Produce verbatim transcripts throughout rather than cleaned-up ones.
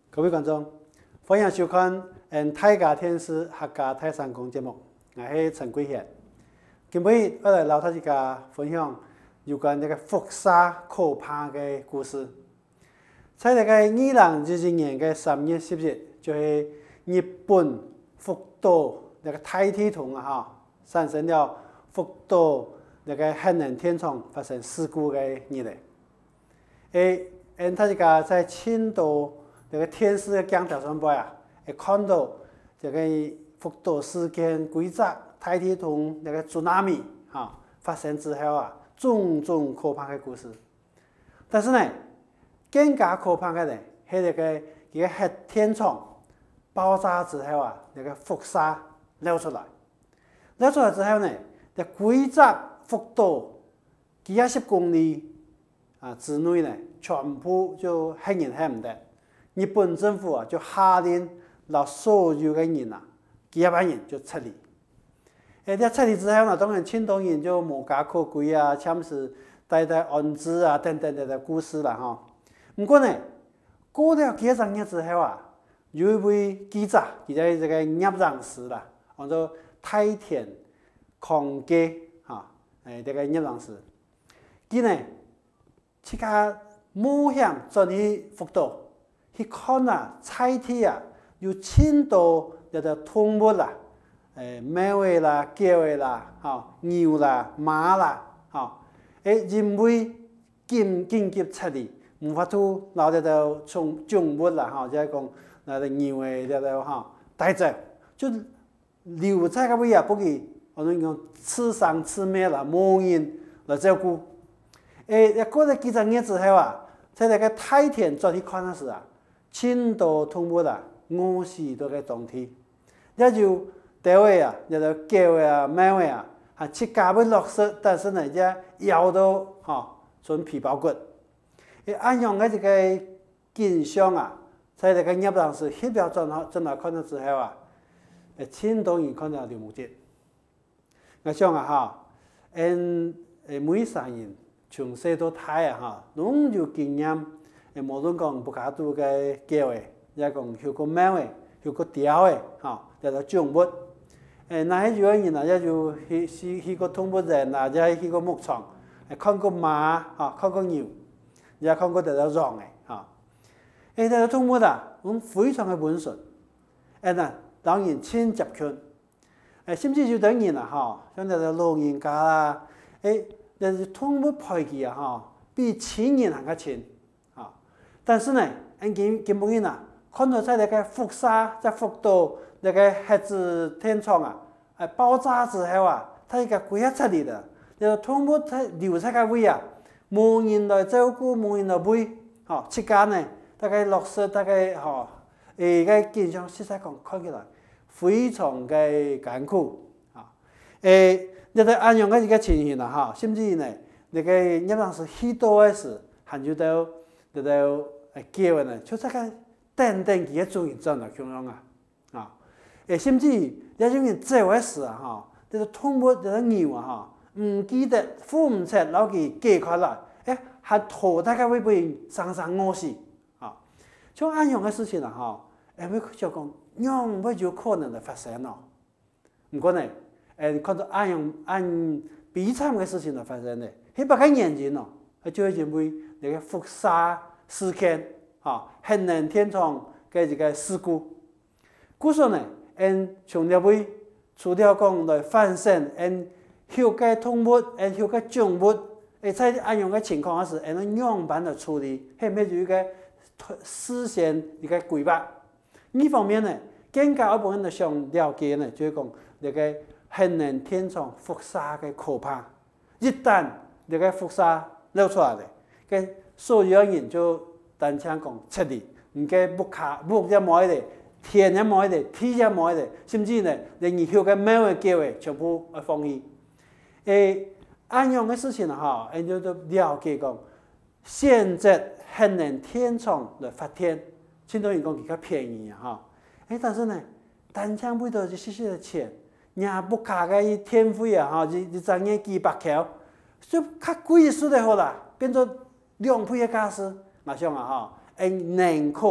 各位观众，欢迎收看《嗯泰家天师客家泰山公》节目，我是陈贵贤。今日我来老大家分享有关那个福沙可怕的故事。在那个二零二二年的三月十日，就是日本福岛那个太铁桶啊哈，产生了福岛那个核能电厂发生事故的日子。诶，嗯，大家在青岛那个电视的镜头上边啊，会看到这个福岛事件规则太铁桶那个 tsunami 哈发生之后啊，种种可怕的故事。但是呢，更加可怕的呢，是那个一个核电厂爆炸之后啊，那个辐射流出来，流出来之后呢，在规则福岛几十公里啊之内呢，全部就黑人黑唔得。日本政府啊就下令让所有的人啊，几百万人就撤离。诶，在撤离之后呢，当然青岛人就无家可归啊，참是待在安置啊等等的故事啦哈。不过呢，过了几十年之后啊，有一位记者，记者这个叶人士啦，叫做太田康介哈，诶，这个叶人士，佢呢，去个冒险转去福岛。去看啊，菜地啊，有青岛那个动物啦，诶，猫啦、狗啦、哈、牛啦、马啦，哈，诶，因为紧紧急撤离，无法度留在度从动物啦，哈，即係講那個牛誒，那個哈帶走，就留在個位啊，不給我哋講吃生吃滅啦，冇人來照顧。誒，過咗幾十年之後啊，在那個太田轉去看嗰時啊。青島動物啊，餓死到個狀態，也就第位啊，也就狗啊、貓啊，啊，切家要落實，但是呢，只咬到哈，純皮包骨。誒，按樣嘅這個景象啊，在這個葉人士翕了轉來轉來看到之後啊，誒，青島人看到條目的。我想啊哈，嗯，誒，每個人從細到大啊哈，攏有經驗。誒，無論講不加度嘅狗誒，也講有個貓誒，有個雕誒，嚇，叫做動物。誒，那些有個人啊，也就去去去個動物園啊，也去個牧場，誒，看過馬，嚇，看過牛，也看過條狼誒，嚇。誒，條動物啊，咁非常嘅溫順。誒嗱，當然親接近。誒，甚至有啲人啊，嚇，像條老人家啦，誒，條動物陪佢啊，嚇，比親人還較親。但是呢，俺見見不見啊？看到在那個輻射在福島那個核子電廠啊，誒爆炸之後啊，它一個規劃出嚟的，就通過它留在個位啊，無人來照顧，無人來餵，吼，期間呢，大概落實大概吼，誒個景象實在講看起來非常嘅艱苦啊，誒，你睇按樣嘅一個情形啊，哈，甚至呢，那個一當時許多嘅事，還有到到到。誒叫嘅呢，就這個等等幾個主人真係咁樣啊，啊，誒甚至有種人做嘅事啊，哈，呢個動物呢個牛啊，哈，唔記得扶唔出，攞佢寄開來，誒，還拖大家會被常常餓死，啊，像按樣嘅事情啊，哈，誒，會就講樣會有可能嚟發生咯，唔過呢，誒，看到按樣按悲慘嘅事情嚟發生咧，係不敢眼睛咯，係就係因為那個輻射。事件啊，核能電廠嘅一個事故，故說呢，因從呢位除了講來反省，因後個動物，因後個動物，誒在按樣嘅情況下時，因樣板來處理，係咪就一個事先一個規劃？呢方面呢，更加一部分嚟想了解呢，就係講呢個核能電廠輻射嘅可怕，一旦呢個輻射流出來嘅。所有人就單槍講撤離，唔計木卡木也冇嘅，田也冇嘅，地也冇嘅，甚至呢連以後嘅貓嘅狗嘅全部啊放棄。誒，按樣嘅事情啊，嚇，人就了解講，現在核能電廠來發電，青島人講比較便宜啊，嚇。誒，但是呢，單槍背到就少少嘅錢，人木卡嘅電費啊，嚇，一一張嘢幾百塊，就較貴啲好啦，變咗。兩倍嘅價值，我想啊，嚇，誒能夠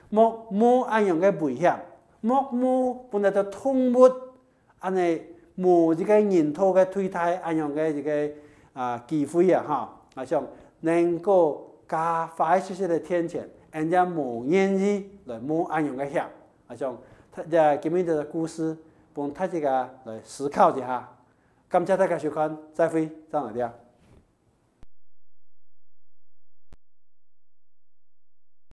莫冇安样嘅危险，莫冇本来就动物安尼冇一个人头嘅推态安样嘅一个啊机会啊哈，啊像能够加快些些嘅天谴，人家冇愿意来冇安样嘅险，啊像他嘅今日嘅故事，帮大家来思考一下。感谢大家收看，再会，张老爹。